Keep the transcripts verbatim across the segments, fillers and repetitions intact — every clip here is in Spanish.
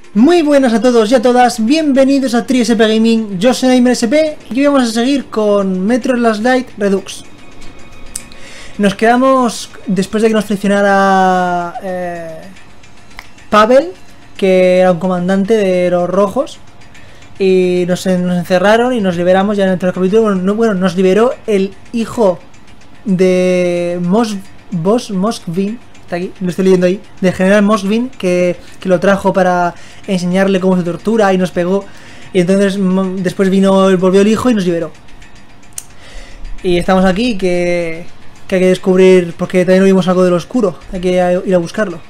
Muy buenas a todos y a todas, bienvenidos a TriSP Gaming, yo soy NaimerSP y hoy vamos a seguir con Metro Last Light Redux. Nos quedamos después de que nos traicionara eh, Pavel, que era un comandante de los rojos, y nos, nos encerraron y nos liberamos ya en el tercer capítulo. Bueno, no, bueno, nos liberó el hijo de Mos, Boss Moskvin. Está aquí, lo estoy leyendo ahí, del general Moskvin, que, que lo trajo para enseñarle cómo se tortura y nos pegó. Y entonces después vino, volvió el hijo y nos liberó. Y estamos aquí, que, que hay que descubrir, porque también oímos algo del oscuro, hay que ir a buscarlo.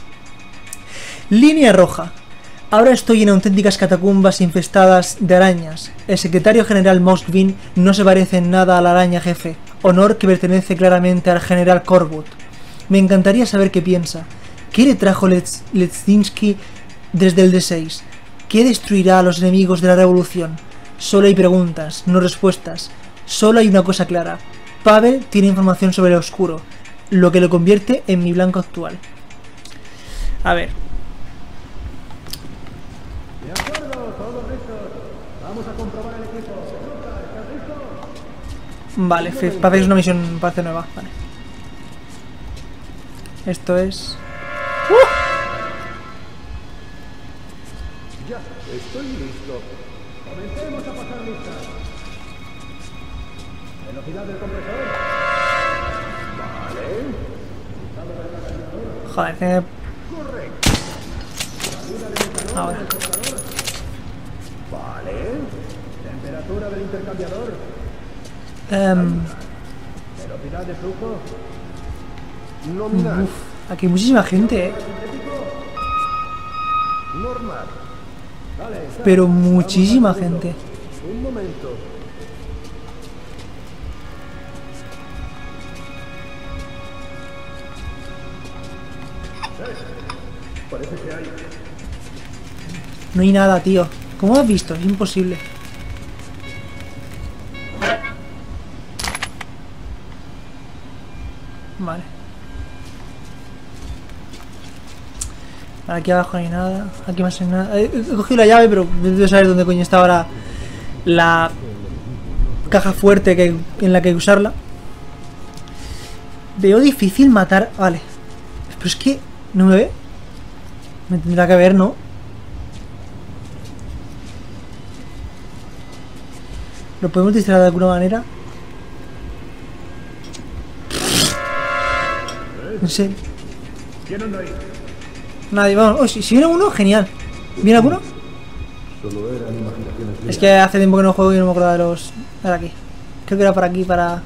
Línea roja. Ahora estoy en auténticas catacumbas infestadas de arañas. El secretario general Moskvin no se parece en nada a la araña jefe, honor que pertenece claramente al general Korbut. Me encantaría saber qué piensa. ¿Qué le trajo Lezinski desde el D seis? ¿Qué destruirá a los enemigos de la revolución? Solo hay preguntas, no respuestas. Solo hay una cosa clara. Pavel tiene información sobre el oscuro, lo que lo convierte en mi blanco actual. A ver. De acuerdo, todos listos. Vamos a comprobar el equipo. ¿Estás listo? Vale, Pavel es una misión, parece nueva. Vale. Esto es... ¡Uh! Ya, estoy listo. Comencemos a pasar lista. Velocidad del compresor. Vale. Joder, que... Correcto. Salida del metanol. Ahora. Vale. Temperatura del intercambiador. Um... Velocidad de flujo. Nominal. Uf, aquí hay muchísima gente, eh. Normal. Vale, Pero muchísima gente. un momento. Eh, parece que hay. No hay nada, tío. ¿Cómo has visto? Es imposible. Vale. Aquí abajo no hay nada. Aquí más no hay nada. He cogido la llave, pero debo saber dónde coño está ahora la caja fuerte que, en la que hay que usarla. Veo difícil matar. Vale. Pero es que no me ve. Me tendrá que ver, ¿no? ¿Lo podemos distraer de alguna manera? No sé. ¿Quién anda ahí? Nadie, vamos. Oh, si, si viene uno, genial. ¿Viene alguno? Solo eran imaginaciones mías. Es que hace tiempo que no juego y no me acuerdo de los... Era aquí. Creo que era por aquí, para...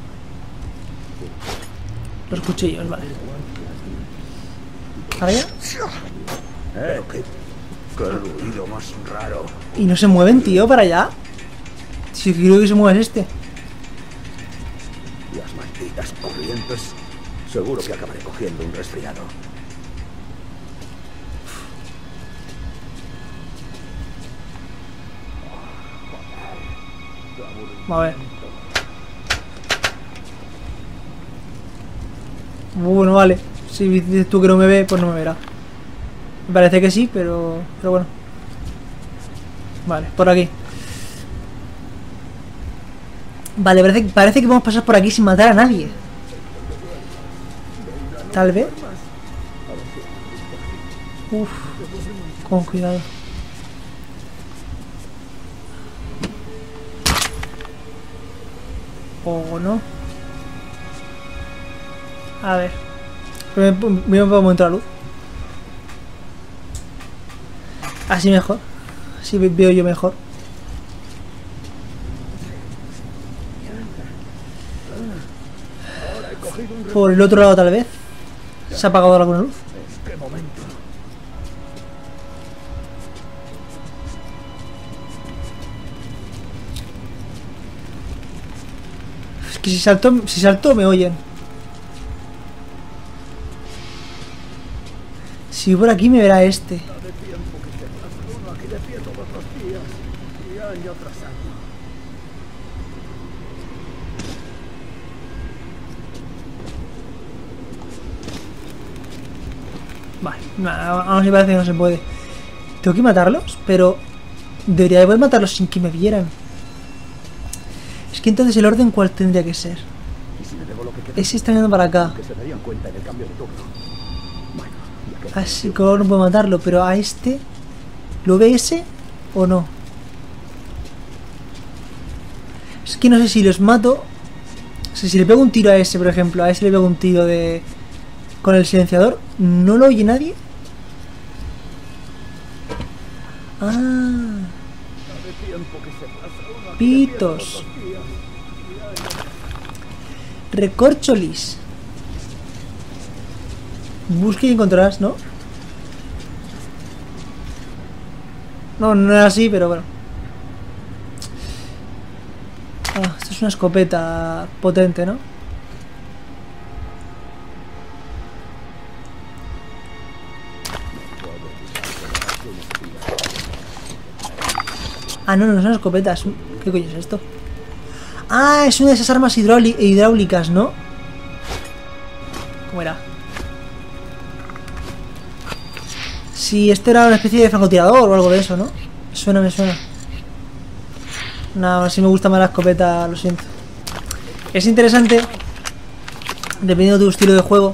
Los cuchillos, vale. ¿Para allá? Eh, qué, qué ruido más raro. Y no se mueven, tío, para allá. Si quiero que se mueva es este. Las malditas corrientes. Seguro que acabaré cogiendo un resfriado. A ver. Bueno, vale. Si dices tú que no me ve, pues no me verá. Me parece que sí, pero... Pero bueno. Vale, por aquí. Vale, parece, parece que podemos pasar por aquí sin matar a nadie. Tal vez. Uf. Con cuidado. O no. A ver. Me voy a momento la luz. Así mejor. Así veo yo mejor. Por el otro lado tal vez. ¿Se ha apagado alguna luz? ¿Qué momento? Es que si salto, si salto me oyen. Si por aquí me verá este. De tiempo que te trastorno aquí de pie todos los días. Y año tras año. Vale, no, aún así parece que no se puede. Tengo que matarlos, pero debería de poder matarlos sin que me vieran. Es que entonces el orden, ¿cuál tendría que ser? Ese está yendo para acá. Así que no puedo matarlo, pero a este... ¿Lo ve ese o no? Es que no sé si los mato. O sea, si le pego un tiro a ese, por ejemplo, a ese le pego un tiro de... con el silenciador, ¿no lo oye nadie? Ah. Pitos. Recorcholis. Busque y encontrarás, ¿no? No, no era así, pero bueno. Ah, esto es una escopeta potente, ¿no? Ah, no, no es una escopeta. Es un... ¿Qué coño es esto? Ah, es una de esas armas hidráulicas, ¿no? ¿Cómo era? Sí, esto era una especie de francotirador o algo de eso, ¿no? Me suena, me suena. Nada, si me gusta más la escopeta, lo siento. Es interesante, dependiendo de tu estilo de juego.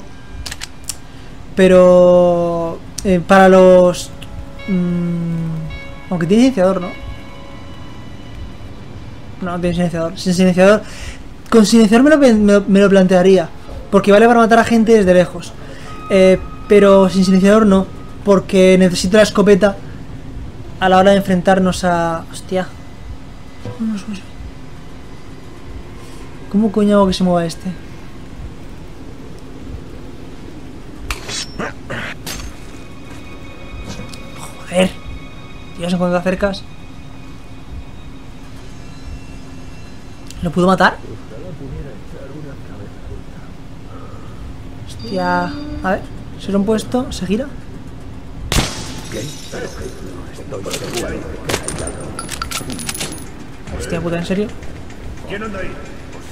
Pero... Eh, para los... Mmm, aunque tiene silenciador, ¿no? No, no tiene silenciador. Sin silenciador... Con silenciador me lo, me, lo, me lo plantearía. Porque vale para matar a gente desde lejos. Eh, pero sin silenciador no. Porque necesito la escopeta a la hora de enfrentarnos a... Hostia. ¿Cómo coño hago que se mueva este? Joder. Dios, en cuanto te acercas. ¿Lo puedo matar? Hostia. A ver. Se lo han puesto. ¿Se gira? Hostia puta, ¿en serio? ¿Quién anda ahí?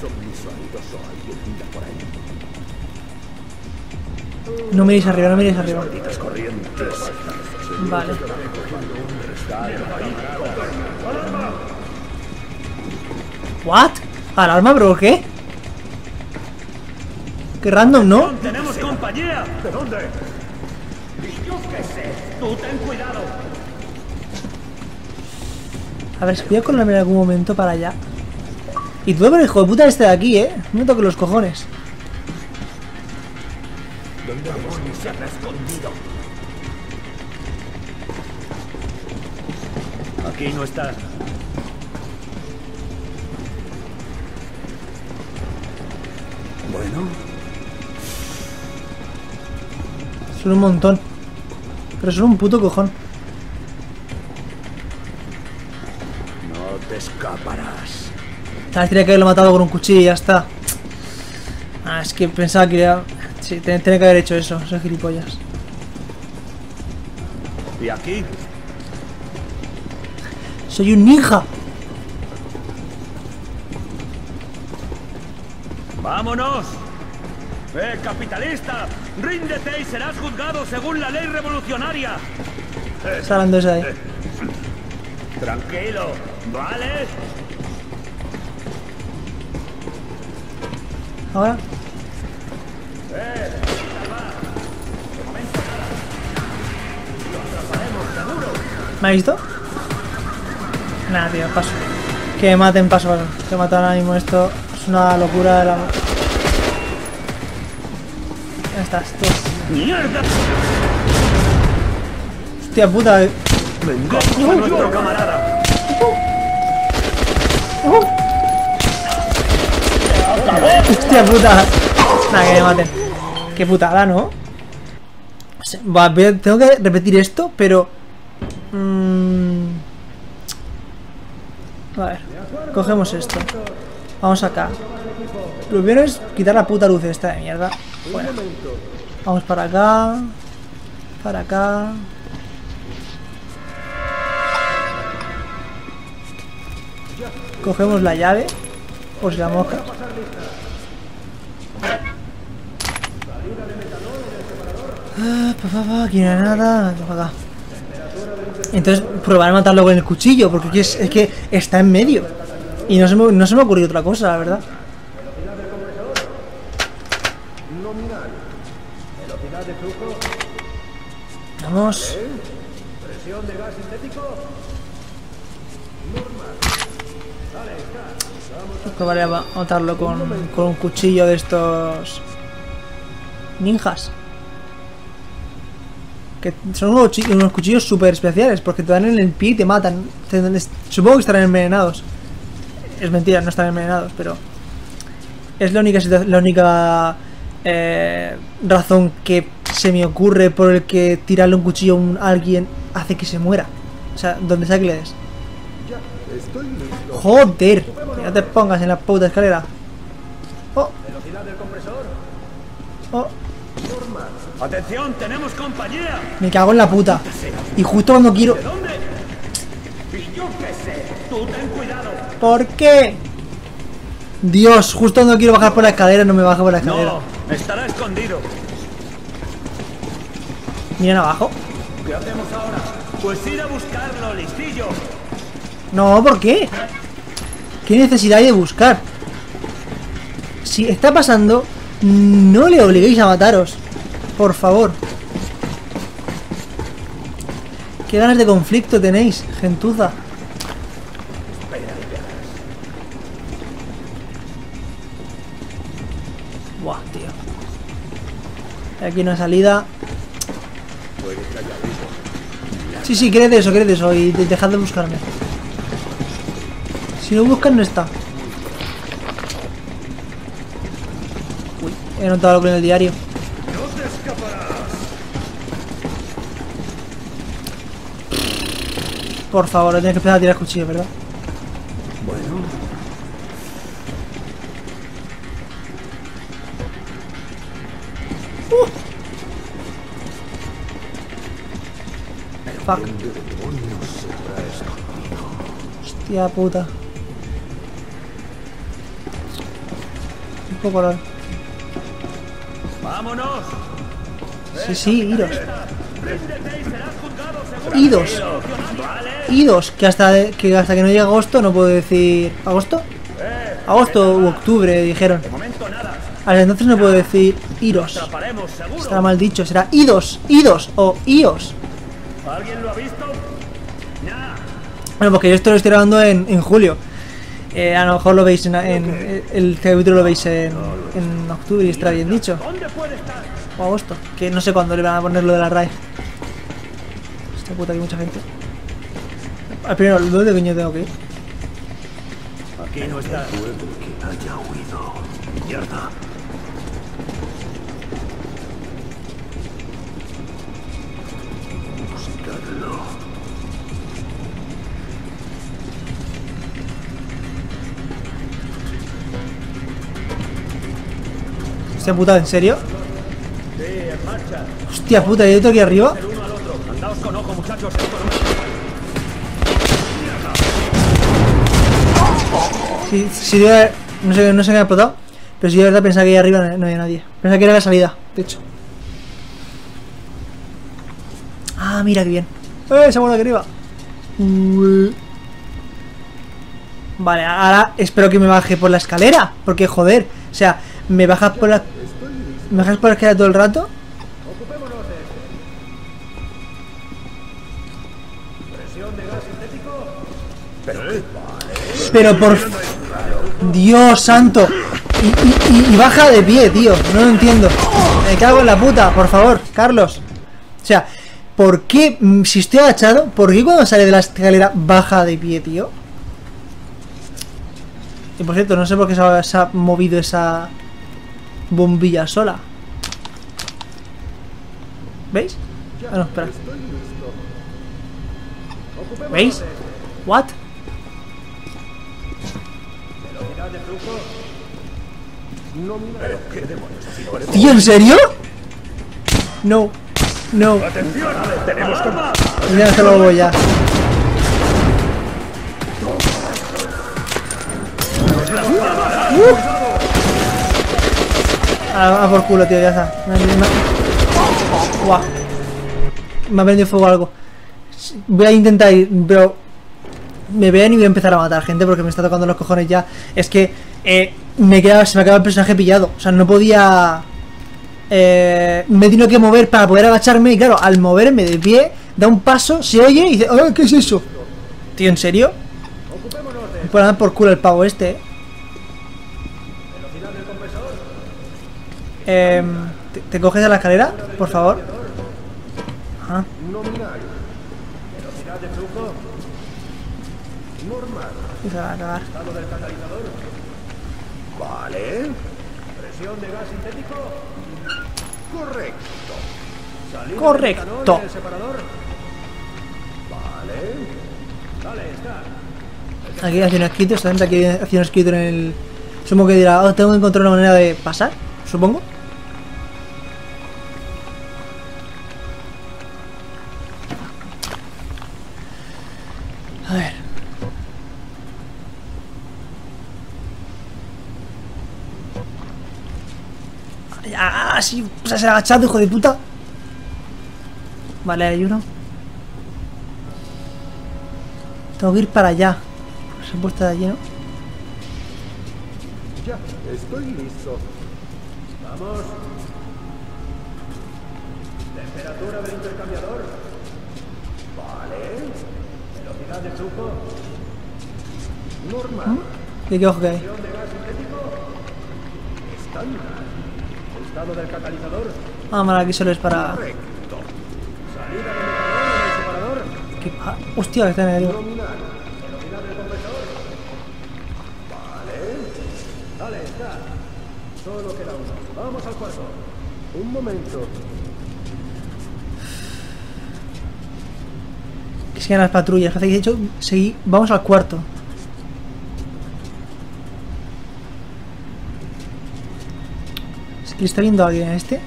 No miréis arriba, no miréis arriba. Vale. ¿What? ¿Alarma? ¿Pero qué? Qué random, ¿no? ¡Tenemos compañía! ¿De dónde? Yo qué sé. Tú ten cuidado. A ver, si voy a colarme en algún momento para allá. Y tú, pero hijo de puta este de aquí, ¿eh? No me toques los cojones. ¿Dónde demonios se habrá escondido? Aquí no está. Bueno. Son un montón. Pero son un puto cojón. No te escaparás. Tal, tenía que haberlo matado con un cuchillo y ya está. Ah, es que pensaba que ya... Sí, tenía que haber hecho eso, soy gilipollas. ¿Y aquí? Soy un ninja. ¡Vámonos! ¡Eh, capitalista! ¡Ríndete y serás juzgado según la ley revolucionaria! Está hablando esa ahí. Tranquilo, ¿vale? Ahora. ¿Me has visto? Nada, tío, paso. Que me maten, paso, paso. Que matan ahora mismo esto. Es una locura de la... Ya estás, tú. ¡Mierda! Hostia puta. ¡Venga, a nuestro camarada! Hostia puta. Nada, que me maten. Qué putada, ¿no? Va, tengo que repetir esto, pero... Mmm... A ver, cogemos esto. Vamos acá. Lo primero es quitar la puta luz esta de mierda. Fuera. Vamos para acá. Para acá. Cogemos la llave. Por si la mosca. Ah, pa, pa, pa, aquí no hay nada. Para acá. Entonces probar a matarlo con el cuchillo, porque es, es que está en medio. Y no se, me, no se me ocurrió otra cosa, la verdad. Nominal. Velocidad de flujo. Vamos. Presión de gas sintético. Normal. Vale, está. Vamos a... Probaré a matarlo con, con un cuchillo de estos ninjas. Que son unos, unos cuchillos súper especiales, porque te dan en el pie y te matan. Te, supongo que estarán envenenados. Es mentira, no están envenenados, pero es la única, la única eh, razón que se me ocurre por el que tirarle un cuchillo a un, alguien hace que se muera. O sea, donde sea que le des. Ya, estoy listo. Joder, ya te pongas en la puta escalera. Oh, Velocidad del compresor. oh, Normal. ¡Atención! ¡Tenemos compañía! me cago en la puta. Y justo cuando quiero... ¿De dónde? Y yo qué sé. Tú ten cuidado. ¿Por qué? Dios, justo cuando quiero bajar por la escalera no me bajo por la escalera. No, estará escondido. Miren abajo. ¿Qué hacemos ahora? Pues ir a buscarlo, listillo. No, ¿por qué? ¿Qué necesidad hay de buscar? Si está pasando, no le obliguéis a mataros. Por favor. ¿Qué ganas de conflicto tenéis, gentuza? Buah, tío. Aquí una salida. Sí, sí, quered eso, quered eso. Y dejad de buscarme. Si no buscan, no está. Uy, he notado algo en el diario. No te escaparás. Por favor, tienes que empezar a tirar cuchillos, ¿verdad? Bueno. Fuck. Hostia puta. Un poco largo. ¡Vámonos! Sí, sí, iros. ¡Ríndete y serás juzgado seguro! Idos. Idos. Que hasta, que hasta que no llegue agosto no puedo decir... ¿Agosto? Agosto u octubre, dijeron. De momento nada. Hasta entonces no puedo decir iros. Atraparemos seguro. Estará mal dicho. Será idos, idos o ios. ¿Alguien lo ha visto? Nah. Bueno, porque yo esto lo estoy grabando en, en julio. Eh, a lo mejor lo veis en, en el capítulo lo veis en, en octubre y estará bien dicho. ¿Dónde puede estar? O agosto. Que no sé cuándo le van a poner lo de la R A E. Esta puta, hay mucha gente. Al primero, ¿dónde coño tengo que ir? Aquí no está. Que haya huido. Mierda. Buscarlo. Hostia puta, ¿en serio? Sí, en marcha. Hostia puta, ¿hay otro aquí arriba? El uno al otro. Andaos con ojo, muchachos. Esto no... Si, si yo, no sé, no sé qué me ha explotado. Pero si yo de verdad pensaba que ahí arriba no, no había nadie. Pensaba que era la salida, de hecho. Ah, mira qué bien. ¡Eh! Se ha muerto aquí arriba. Uy. Vale, ahora espero que me baje por la escalera. Porque joder, o sea, me bajas por la... ¿Me bajas por la escalera todo el rato? Ocupémonos de este. Presión de gas sintético. Pero qué... Pero por... Dios santo. Y, y, y, y baja de pie, tío. No lo entiendo. Me cago en la puta, por favor, Carlos. O sea, ¿por qué, si estoy agachado, por qué cuando sale de la escalera baja de pie, tío? Y por cierto, no sé por qué se ha, se ha movido esa bombilla sola. ¿Veis? Ah, no, espera. ¿Veis? ¿What? Velocidad de flujo. Nominal. ¿Qué demonios ha sido eso? ¿Tío, en serio? No. No. ¡Atención! ¡Tenemos que... Ya hasta luego ya. Uh. A, a por culo, tío, ya está. Me, me, me... Guau. Me ha prendido fuego algo. Voy a intentar ir, pero me ven y voy a empezar a matar gente porque me está tocando los cojones ya. Es que eh, me queda, se me acaba el personaje pillado. O sea, no podía... Eh, me he tenido que mover para poder agacharme. Y claro, al moverme de pie, da un paso, se oye y dice, ¡oh, qué es eso! Tío, ¿en serio? Me puede dar por culo el pavo este, eh. Eh, ¿te, ¿Te coges a la escalera, por favor? Ajá. Nominal. Velocidad de flujo. Normal. Y se va a cagar. Estado del catalizador. Vale. Presión de gas sintético. Correcto. Salida Correcto. del metanol en el separador. Vale. Vale, está. Aquí hace un escrito, esta gente aquí hace un escrito en el... Supongo que dirá, oh, tengo que encontrar una manera de pasar, supongo. A ver. Ah, sí, pues has agachado, hijo de puta. Vale, hay uno. Tengo que ir para allá. Se ha puesto de allí, ¿no? Ya, estoy listo. Vamos. Temperatura del intercambiador. Vale. Velocidad de flujo. Normal. ¿Y qué ojo que hay? Presión de gas sintético. Estándar. Estado del catalizador. Ah, vale, aquí solo es para... Correcto. Salida de metanol en el separador. ¿Qué pa... Hostia, que está en el... Nominal. Velocidad del compresor. Vale. Vale, está. Solo queda uno. Vamos al cuarto. Un momento. Que sigan las patrullas. Hace que he dicho, seguí... Vamos al cuarto. ¿Le está viendo a alguien a este?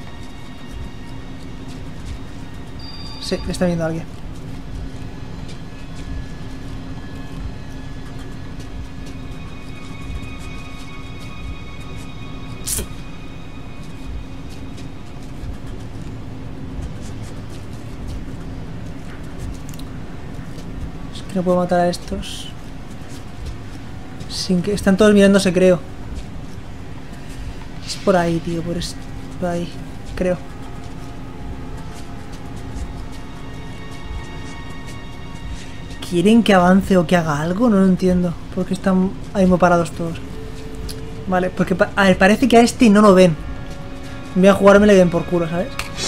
Sí, le está viendo a alguien. Es que no puedo matar a estos sin que... Están todos mirándose, creo. Es por ahí, tío, por, es... por ahí, creo. ¿Quieren que avance o que haga algo? No lo entiendo. Porque están ahí muy parados todos. Vale, porque pa a ver, parece que a este no lo ven. Voy a jugarme le den por culo, ¿sabes?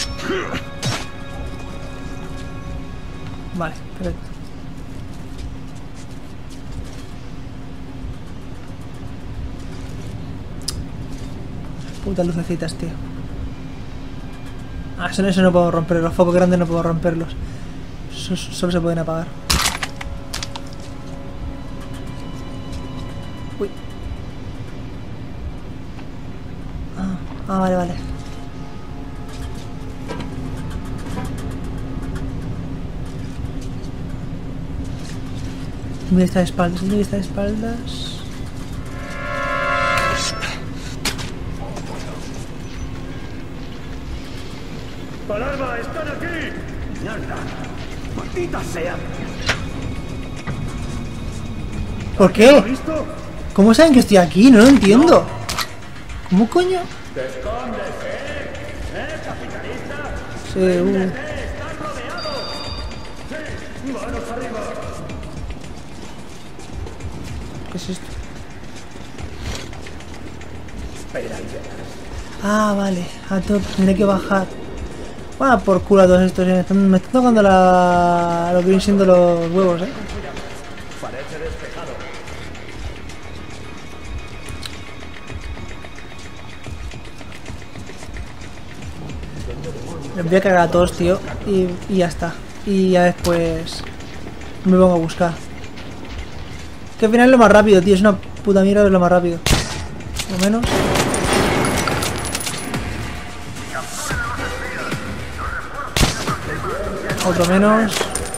Vale, perfecto. Putas lucecitas, tío. Ah, eso, eso no puedo romper. Los focos grandes no puedo romperlos. Eso, solo se pueden apagar. Uy. Ah, ah, vale, vale. Mira esta de espaldas, mira esta de espaldas. ¡Alarma! ¡Están aquí! ¡Mierda! ¡Maldita sea! ¿Por ¿Lo qué? has visto? ¿Cómo saben que estoy aquí? No lo entiendo. ¿Cómo coño? ¡Escóndete! ¿Eh, capitalista? Sí, uh. ¡Ríndete! ¡Estás rodeado! ¡Sí! ¡Manos arriba! ¿Qué es esto? Espera y verás. Ah, vale. A todo, tendré que bajar. Ah, por culo a todos estos. Me están, me están tocando la... lo que vienen siendo los huevos, eh. Parece despejado. Les voy a cagar a todos, tío. Y, y ya está. Y ya después me pongo a buscar. Que al final es lo más rápido, tío. Es una puta mierda, es lo más rápido. Por lo menos. Otro menos.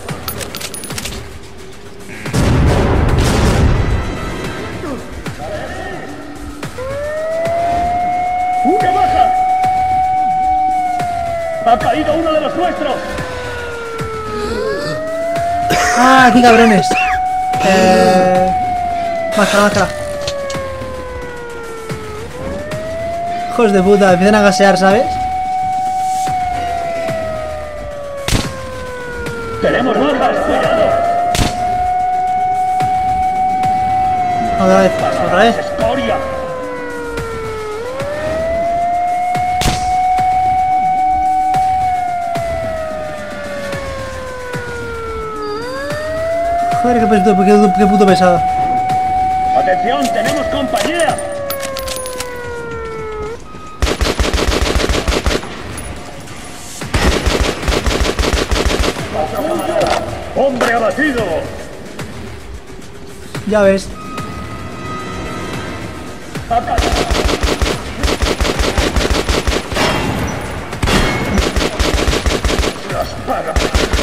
¡Una baja! ¡Ha caído uno de los nuestros! ¡Ah, qué cabrones! Eh... Máscara, máscara. Hijos de puta, empiezan a gasear, ¿sabes? Tenemos bajas, cuidado. Otra vez, otra vez. Escoria. Joder, qué, puto, qué, qué puto pesado. Atención, tenemos compañía. Hombre abatido. Ya ves. Acá. Las pagas.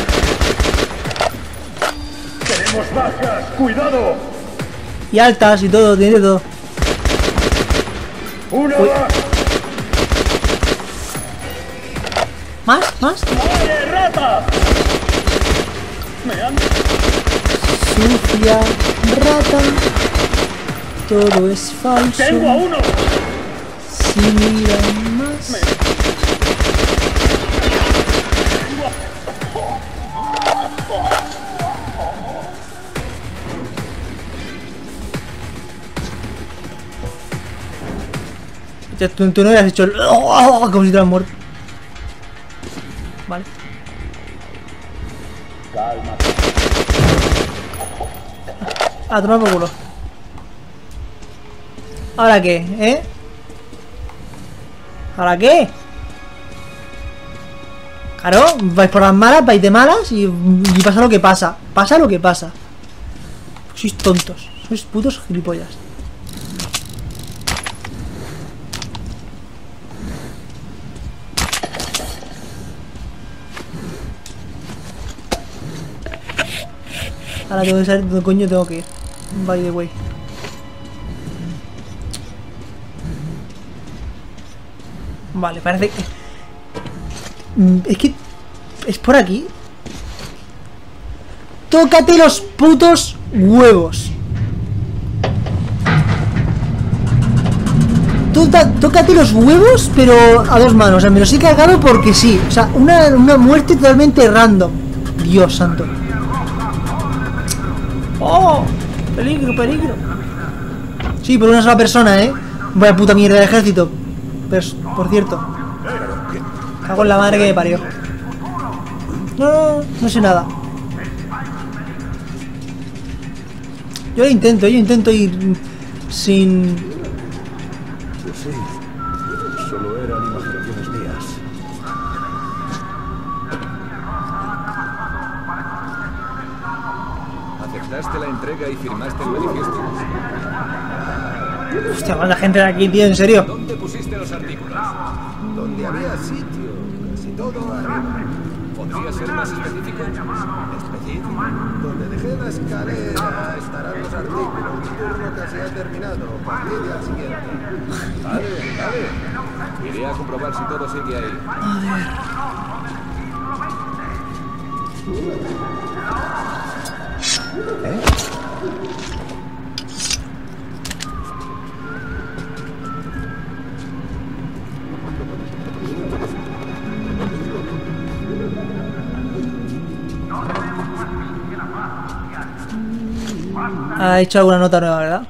Tenemos bajas, cuidado. Y altas y todo, tiene todo. Una Uy. baja. ¿Más? ¿Más? ¡Vale, rata! Me han... Sucia, rata. Todo es falso. ¡Tengo a uno! Si miran más. Me... Ya, Tú, tú no habías hecho el... como si te hubieras muerto. Vale. Calma. A tomar por culo. ¿Ahora qué? ¿Eh? ¿Ahora qué? Claro, vais por las malas, vais de malas y, y pasa lo que pasa. Pasa lo que pasa. Sois tontos. Sois putos gilipollas. Ahora tengo que saber dónde coño tengo que ir. By the way. Vale, parece que... Es que... Es por aquí. Tócate los putos huevos. Tóca, tócate los huevos, pero a dos manos. O sea, me los he cargado porque sí. O sea, una, una muerte totalmente random. Dios santo. ¡Oh! Peligro, peligro. Sí, por una sola persona, ¿eh? Vaya puta mierda de ejército. Pero, por cierto. Cago en la madre que me parió. No, no, no sé nada. Yo lo intento, yo intento ir sin... Pues sí, solo eran imaginaciones mías. Aceptaste la entrega y firmaste el manifiesto. Hostia, cuánta gente de aquí, tío, en serio. ¿Dónde pusiste los artículos? Donde había sitio, casi todo arriba. ¿Podría ser más específico? Específico. Donde dejé la escalera estarán los artículos. Mi turno casi ha terminado. Partid al siguiente. Vale, vale. Iré a comprobar si todo sigue ahí. ¿Eh? Ha hecho alguna nota nueva, ¿verdad?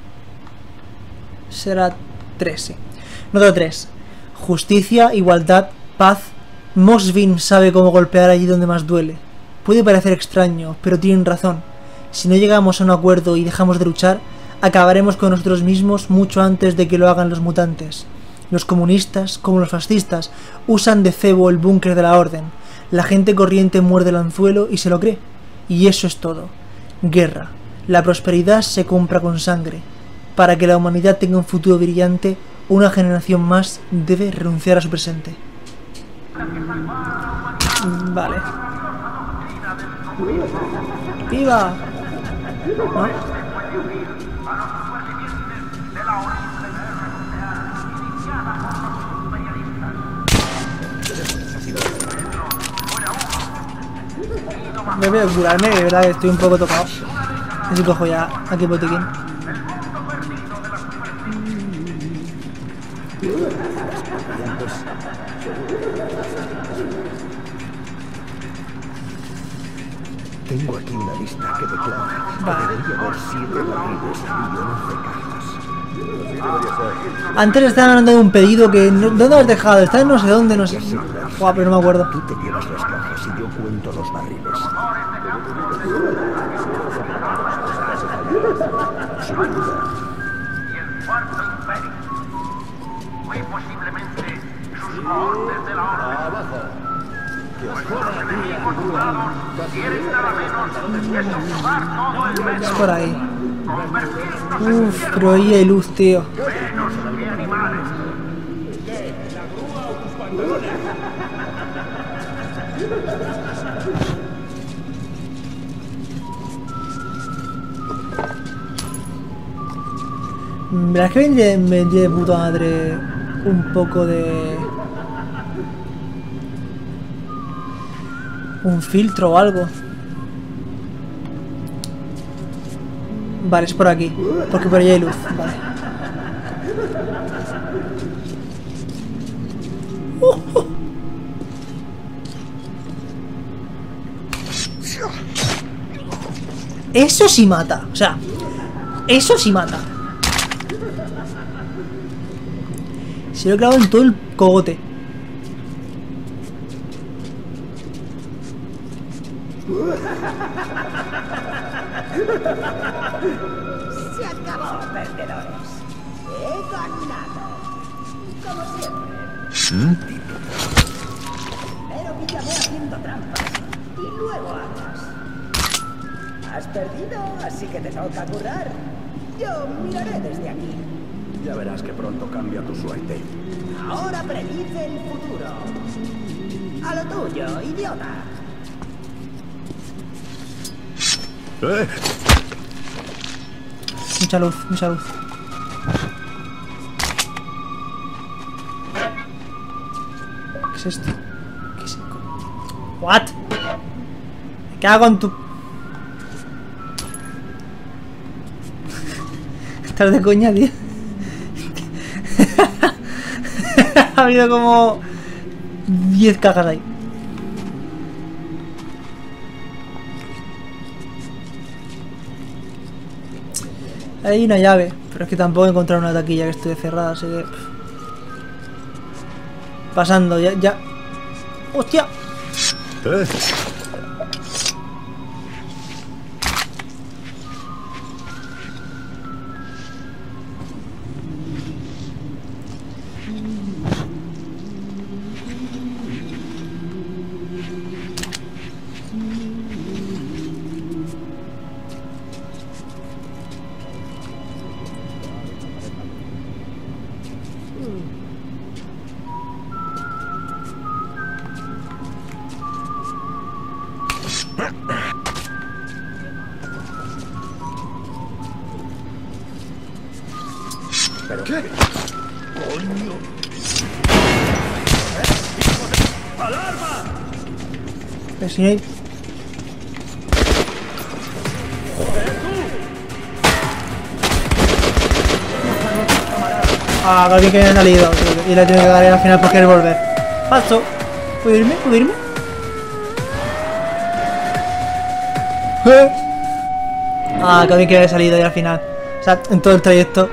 Será tres, sí. Nota tres. Justicia, igualdad, paz. Mosvin sabe cómo golpear allí donde más duele. Puede parecer extraño, pero tienen razón. Si no llegamos a un acuerdo y dejamos de luchar, acabaremos con nosotros mismos mucho antes de que lo hagan los mutantes. Los comunistas, como los fascistas, usan de cebo el búnker de la orden. La gente corriente muerde el anzuelo y se lo cree. Y eso es todo. Guerra. La prosperidad se compra con sangre. Para que la humanidad tenga un futuro brillante, una generación más debe renunciar a su presente. Vale. ¡Viva! ¿No? Me voy a curarme, de verdad que estoy un poco tocado. Así cojo ya aquí botiquín. Tengo aquí una lista que declara que Vale. debería haber siete barriles y once cajas. Antes estaban hablando de un pedido que... No, ¿dónde lo has dejado? Está en no sé dónde, no sé. Guau, pero no me acuerdo. Tú te llevas las cajas y yo cuento los barriles. Sin duda. Y el cuarto imperio. Muy posiblemente sus cohortes de la orden. Nuestros enemigos jurados quieren nada menos que subjugar todo el Es metro. por ahí. Convertirnos Uf, pero ahí hay luz, tío. menos que animales. ¿Verdad es que vendría, vendría de puta madre un poco de... un filtro o algo? Vale, es por aquí. Porque por allí hay luz. Vale. Uh, uh. Eso sí mata. O sea, eso sí mata. Se lo he clavado en todo el cogote. Se acabó, perdedores. He ganado. Como siempre. Pero píllame haciendo trampas. Y luego hablas. Has perdido, así que te toca currar. Yo miraré desde aquí. Ya verás que pronto cambia tu suerte. Ahora predice el futuro. A lo tuyo, idiota. ¿Eh? Mucha luz, mucha luz. ¿Qué es esto? ¿Qué es esto? What? Me cago en tu... Estás de coña, tío. Ha habido como diez cajas ahí. Hay una llave, pero es que tampoco he encontrado una taquilla que esté cerrada, así que... pff. Pasando, ya, ya... ¡Hostia! ¿Eh? ¿Pero qué? ¡Coño! ¡Alarma! Pero si no hay... Ah, que alguien que me ha salido, tío, y le tengo que dar al final por querer volver. Falso. ¿Puedo irme? ¿Puedo irme? ¿Eh? Ah, que alguien que había salido y al final. O sea, en todo el trayecto.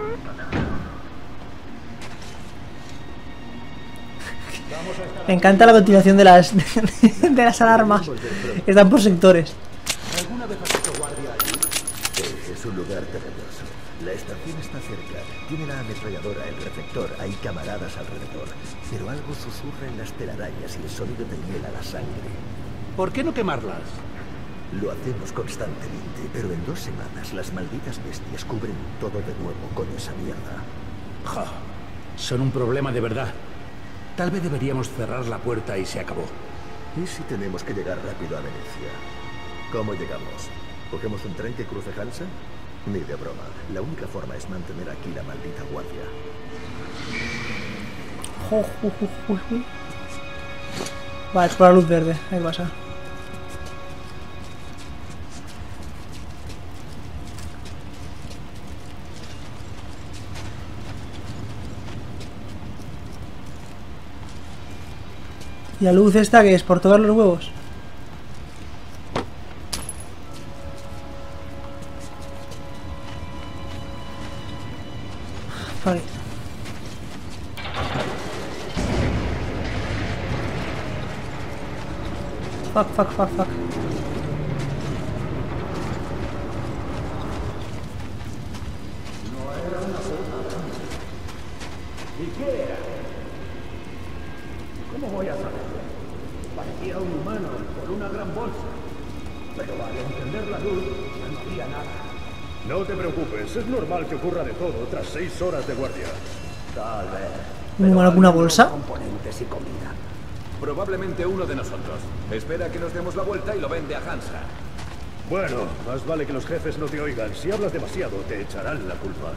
Me encanta la continuación de las de las alarmas. Están por sectores. ¿Alguna vez has hecho guardia allí? Sí, es un lugar tenebroso. La estación está cerca. Tiene la ametralladora, el reflector. Hay camaradas alrededor. Pero algo susurra en las telarañas y el sonido te hiela la sangre. ¿Por qué no quemarlas? Lo hacemos constantemente, pero en dos semanas las malditas bestias cubren todo de nuevo con esa mierda. Ja, son un problema de verdad. Tal vez deberíamos cerrar la puerta y se acabó. ¿Y si tenemos que llegar rápido a Venecia? ¿Cómo llegamos? ¿Cogemos un tren que cruce Hansa? Ni de broma. La única forma es mantener aquí la maldita guardia. Jo, jo, jo, jo, jo. Vale, es por la luz verde. Ahí pasa. ¿Y la luz esta que es? ¿Por tocar los huevos? Vale. Fuck, fuck, fuck, fuck. ¿Y qué era? ¿Cómo voy a saber? Parecía un humano con una gran bolsa. Pero al encender la luz, no había nada. No te preocupes, es normal que ocurra de todo tras seis horas de guardia. Tal vez. ¿Un humano con una bolsa? Componentes y comida. Probablemente uno de nosotros. Espera que nos demos la vuelta y lo vende a Hansa. Bueno, más vale que los jefes no te oigan. Si hablas demasiado, te echarán la culpa.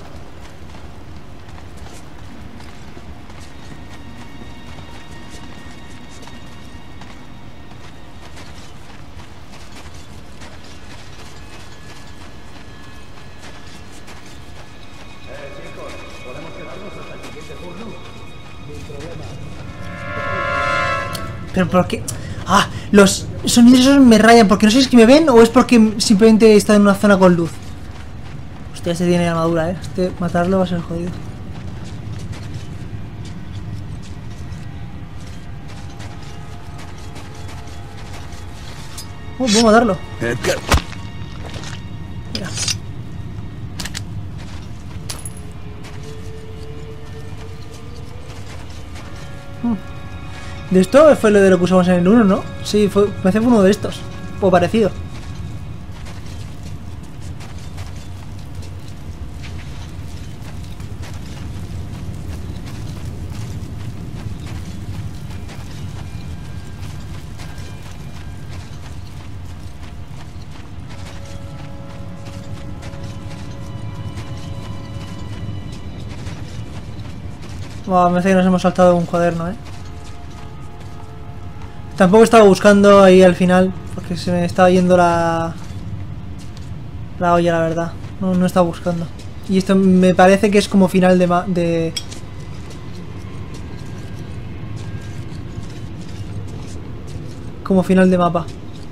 Pero ¿por qué? Ah, los sonidos esos me rayan. Porque no sé si es que me ven o es porque simplemente está en una zona con luz. Hostia, este tiene armadura, eh. Este matarlo va a ser jodido. Oh, puedo matarlo. Mira. Hmm. De esto fue lo de lo que usamos en el uno, ¿no? Sí, fue, parece uno de estos. O parecido. Wow, me parece que nos hemos saltado un cuaderno, eh. Tampoco estaba buscando ahí al final, porque se me estaba yendo la... la olla, la verdad. No, no estaba buscando. Y esto me parece que es como final de... Ma de... como final de mapa.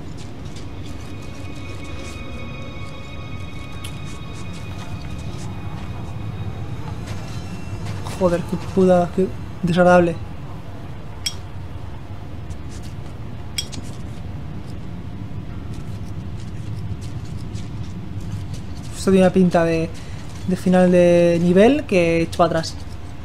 Joder, qué puta... qué desagradable. Esto tiene una pinta de, de final de nivel que he hecho para atrás.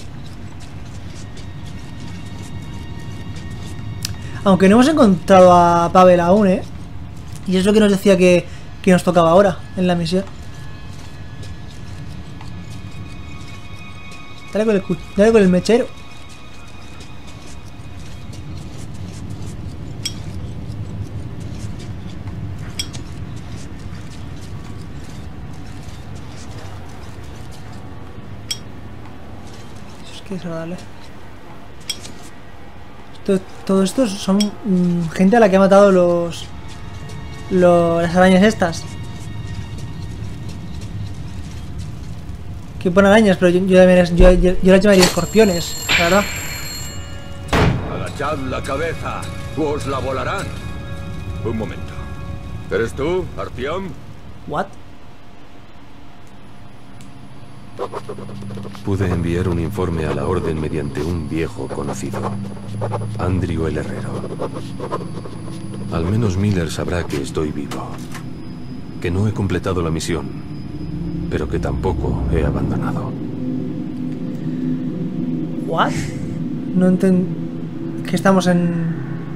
Aunque no hemos encontrado a Pavel aún, ¿eh? Y es lo que nos decía que, que nos tocaba ahora en la misión. Dale con el, dale con el mechero. Desagradable. Todo, todo esto son mmm, gente a la que ha matado los, los las arañas estas. Que ponen arañas, pero yo, yo, yo, yo, yo las llamaría escorpiones, la verdad. Agachad la cabeza, o os la volarán. Un momento. ¿Eres tú, Artyom? What? Pude enviar un informe a la Orden mediante un viejo conocido, Andrew el Herrero. Al menos Miller sabrá que estoy vivo, que no he completado la misión, pero que tampoco he abandonado. ¿What? No entiendo... que estamos en...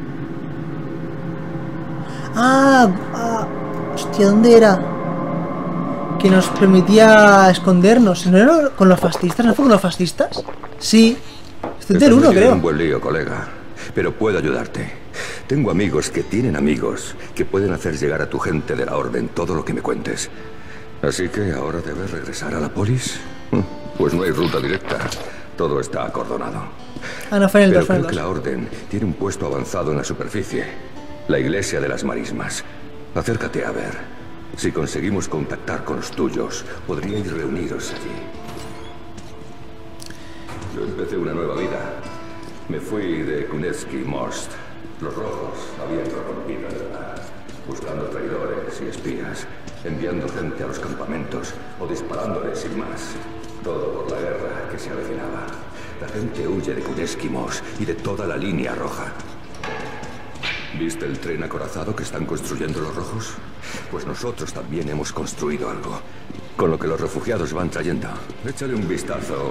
Ah, ah... Hostia, ¿dónde era? Que nos permitía escondernos. ¿No era con los fascistas? ¿No fue con los fascistas? Sí. Estoy del uno, creo. Un buen lío, colega. Pero puedo ayudarte. Tengo amigos que tienen amigos que pueden hacer llegar a tu gente de la Orden todo lo que me cuentes. Así que ahora debes regresar a la polis. Pues no hay ruta directa. Todo está acordonado. Ah, no fue en el Pero dos, fue en creo el que la Orden tiene un puesto avanzado en la superficie. La Iglesia de las Marismas. Acércate a ver. Si conseguimos contactar con los tuyos, podríais reuniros allí. Yo empecé una nueva vida. Me fui de Kunevsky Most Los rojos habían corrompido el lugar, buscando traidores y espías, enviando gente a los campamentos o disparándoles sin más. Todo por la guerra que se avecinaba. La gente huye de Kuneskimos y de toda la línea roja. ¿Viste el tren acorazado que están construyendo los rojos? Pues nosotros también hemos construido algo, con lo que los refugiados van trayendo. Échale un vistazo.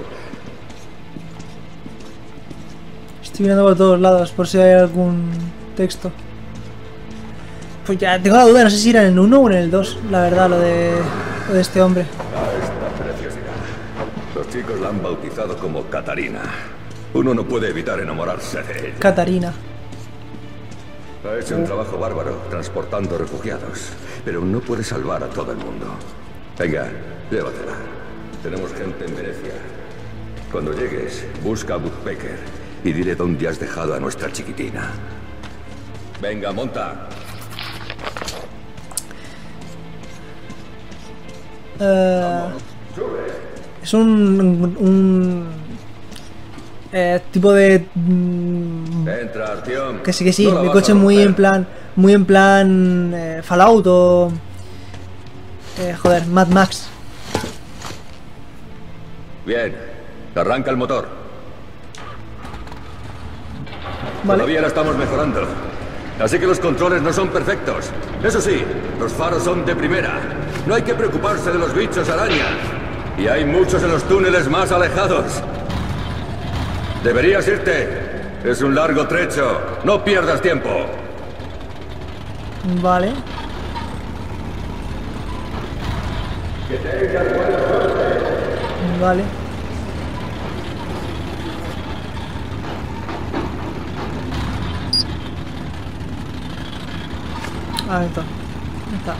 Estoy mirando por todos lados por si hay algún texto. Pues ya tengo la duda, no sé si era en el uno o en el dos, la verdad, lo de, lo de este hombre. A esta preciosidad. Los chicos la han bautizado como Katarina. Uno no puede evitar enamorarse de ella. Katarina. Ha hecho un trabajo bárbaro transportando refugiados, pero no puede salvar a todo el mundo. Venga, llévatela. Tenemos gente en Venecia. Cuando llegues, busca a Woodpecker y dile dónde has dejado a nuestra chiquitina. Venga, monta. Uh, es un, un eh, tipo de mm, Entra, Artyom. que sí que sí, No la mi vas coche a muy romper. en plan, muy en plan eh, Fallout o eh, joder, Mad Max. Bien, arranca el motor. Vale. Todavía la estamos mejorando. Así que los controles no son perfectos. Eso sí, los faros son de primera. No hay que preocuparse de los bichos araña. Y hay muchos en los túneles más alejados. Deberías irte. Es un largo trecho. No pierdas tiempo. Vale. Vale. Ahí está. Ahí está.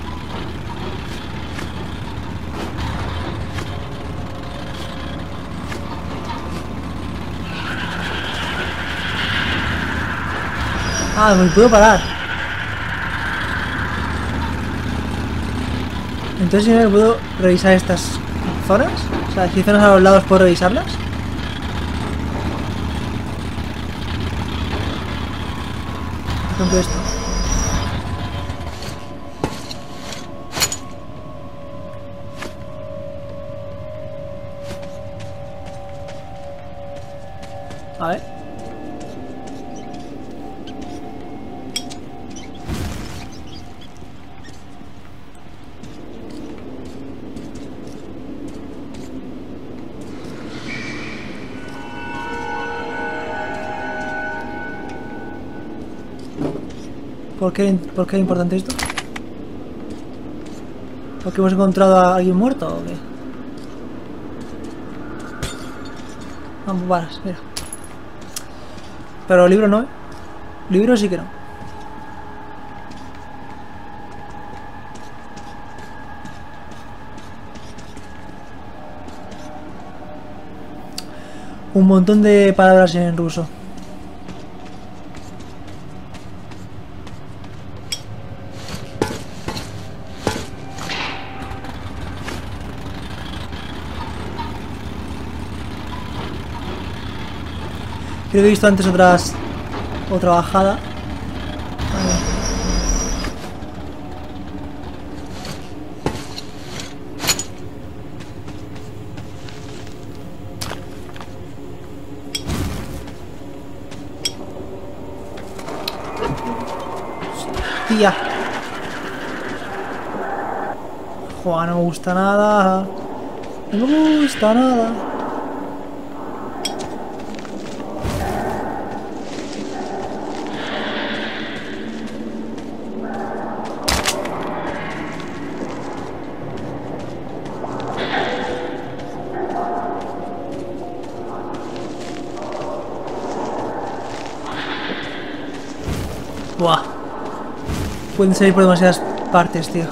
Ah, me puedo parar. Entonces yo me puedo revisar estas zonas. O sea, si hay zonas a los lados puedo revisarlas. Por ejemplo esto. A ver. ¿Por qué, ¿Por qué es importante esto? ¿Porque hemos encontrado a alguien muerto o qué? Vamos, balas, mira. Pero libro no, ¿eh? Libro sí que no. Un montón de palabras en ruso. Creo que he visto antes otras... otra bajada. A ver. Hostia. Joder, no me gusta nada. No me gusta nada. Buah. Pueden salir por demasiadas partes, tío.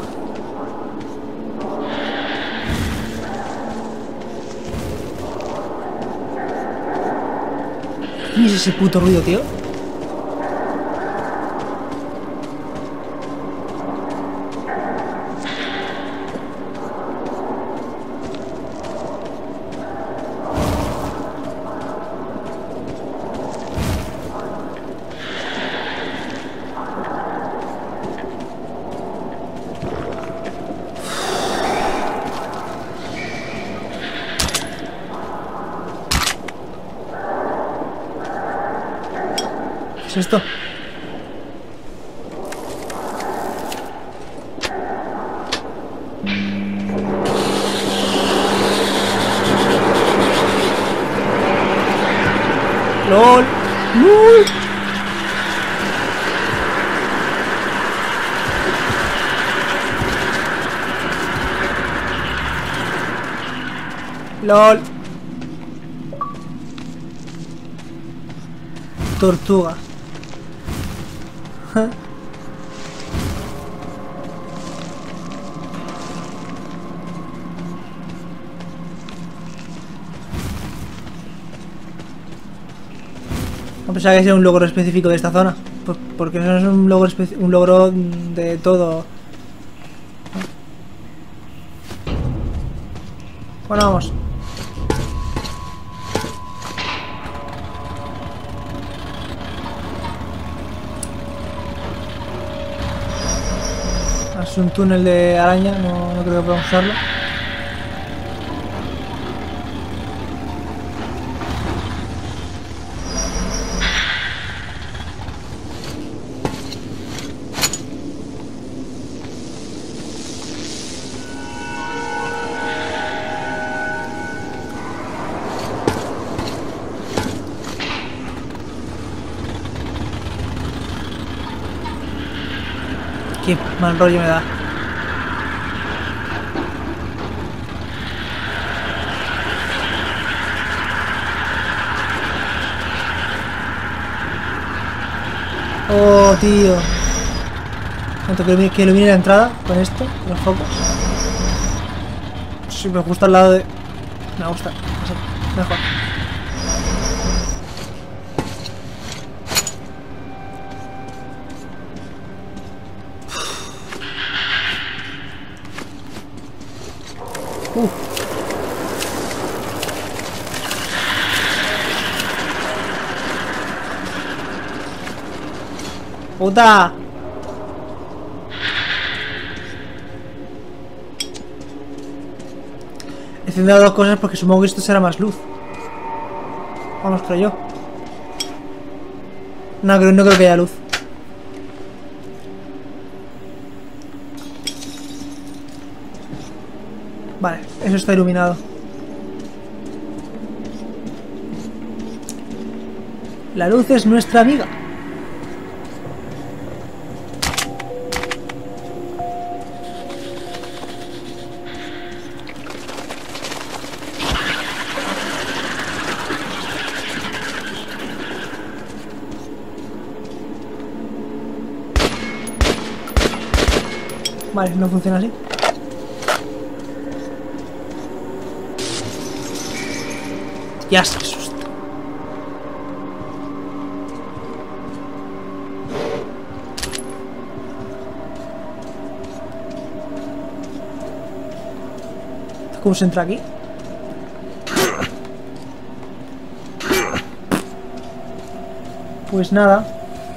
¿Qué es ese puto ruido, tío? es esto? ¡Lol! ¡Lol! ¡Lol! Tortuga. ¿Eh? No pensaba que sea un logro específico de esta zona. Pues porque no es un logro, un logro de todo. Bueno, vamos. Es un túnel de araña, no, no creo que podamos usarlo. Qué mal rollo me da. Oh, tío. Tanto que, que ilumine la entrada con esto, los focos. Sí, me gusta al lado de... Me gusta. Mejor. Uh. ¡Puta! He encendido dos cosas porque supongo que esto será más luz. Vamos, creo yo. No, creo, no creo que haya luz. Vale, eso está iluminado. La luz es nuestra amiga. Vale, no funciona así. Ya se asusta. ¿Cómo se entra aquí? Pues nada.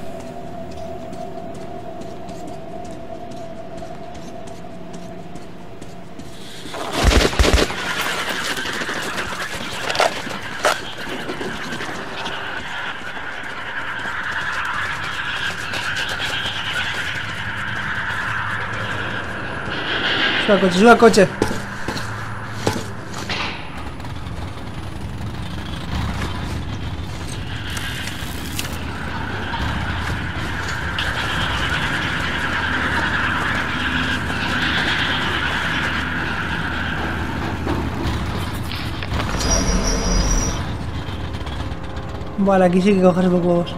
Sube al coche, sube al coche. Vale, aquí sí que cojas los huevos.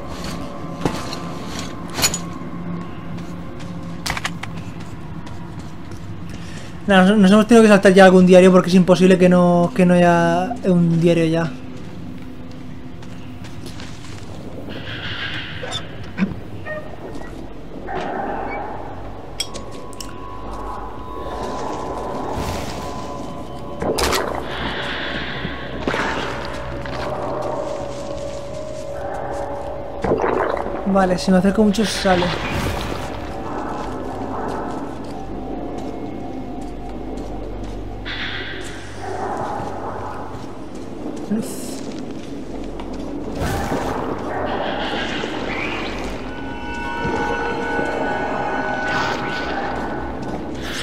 Nah, nos, nos hemos tenido que saltar ya algún diario porque es imposible que no, que no haya un diario ya. Vale, si me acerco mucho sale. Luz.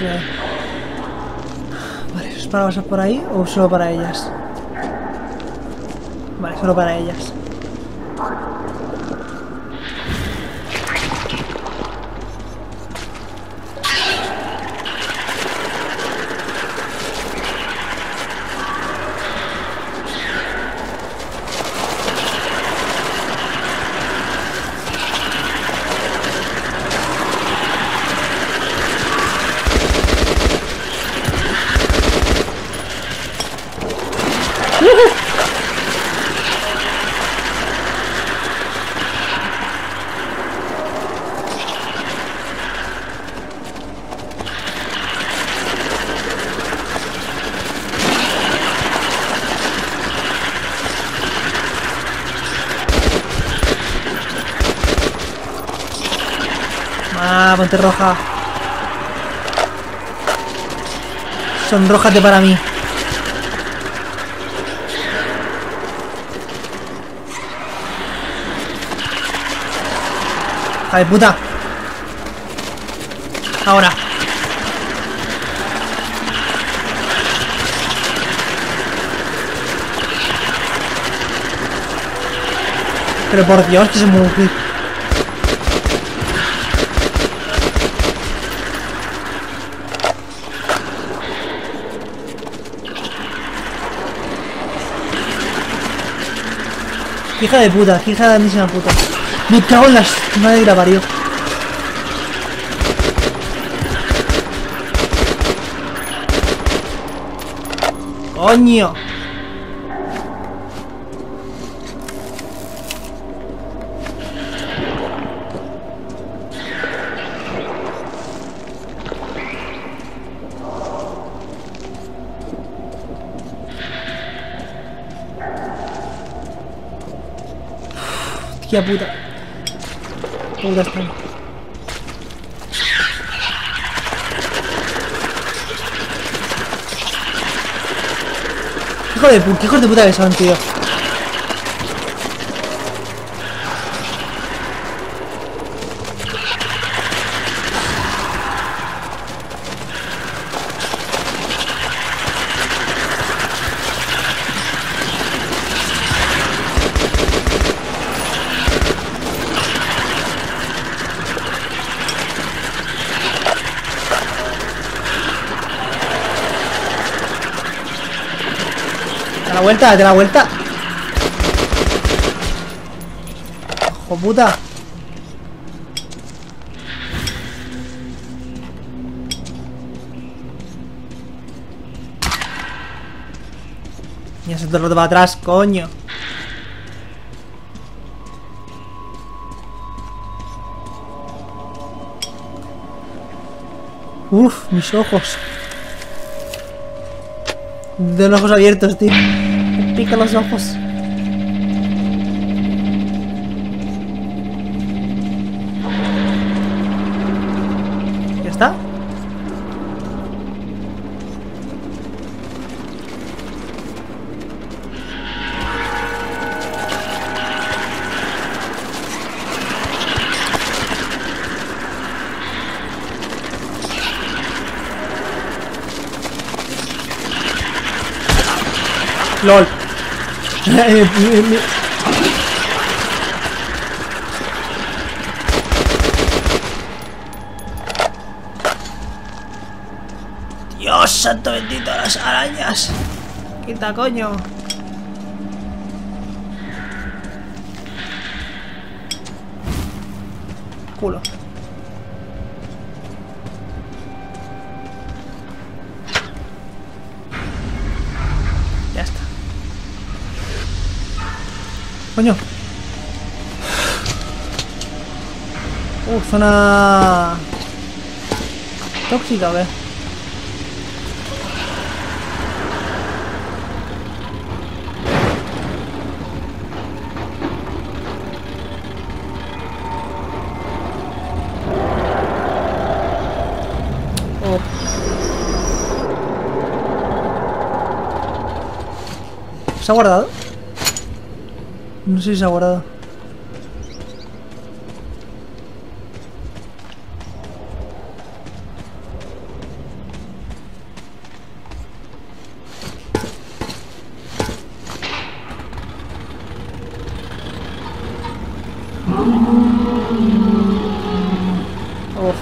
sé. Vale, ¿eso es para pasar por ahí o solo para ellas? Vale, solo para ellas. Ah, ponte roja. Sonrójate para mí. ¡Hija de puta! Ahora. Pero por Dios, que se mueve. Hija de puta, hija de misma puta. Me cago en las... Madre que la parió. ¡Coño! Tía puta. Puta está. Hijo de puta, hijos de puta que son, tío. ¡Date la vuelta, date la vuelta! ¡Hijo puta! Ya se te lo para atrás, coño. Uf, mis ojos. De los ojos abiertos, tío. Me pican los ojos. ¿Ya está? LOL. Dios santo bendito, las arañas. Quita, coño. Culo. Coño. Uh, zona tóxica, ¿o qué? Oh. ¿Se ha guardado? No sé si se ha guardado.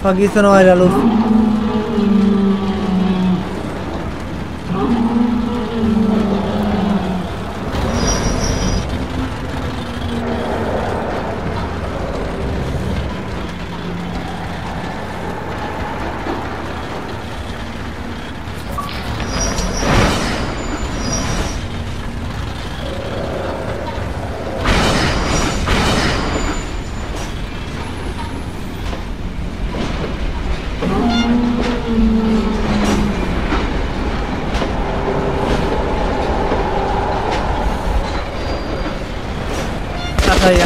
Aquí esto no va a ir la luz. Ya.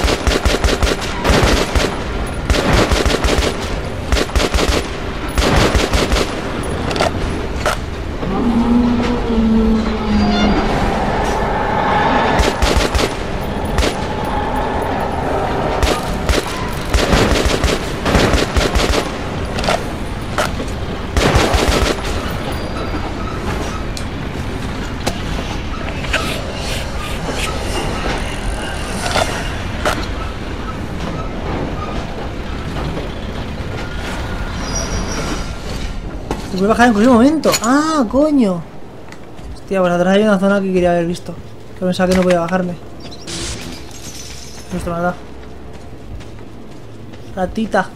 Voy a bajar en cualquier momento. Ah, coño. Hostia, pues atrás hay una zona que quería haber visto. Que pensaba que no podía bajarme. Esto me ha dado. Ratita.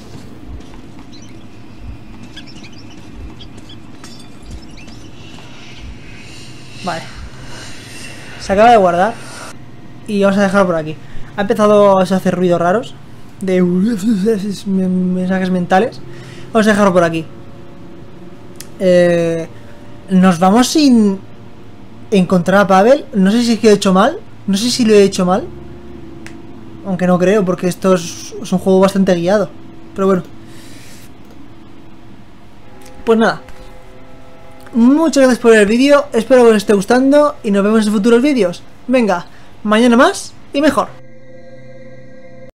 Vale. Se acaba de guardar. Y vamos a dejarlo por aquí. Ha empezado a hacer ruidos raros. De mensajes mentales. Vamos a dejarlo por aquí. Eh, nos vamos sin encontrar a Pavel. No sé si es que lo he hecho mal. No sé si lo he hecho mal. Aunque no creo, porque esto es, es un juego bastante guiado. Pero bueno. Pues nada. Muchas gracias por ver el vídeo. Espero que os esté gustando. Y nos vemos en futuros vídeos. Venga, mañana más y mejor.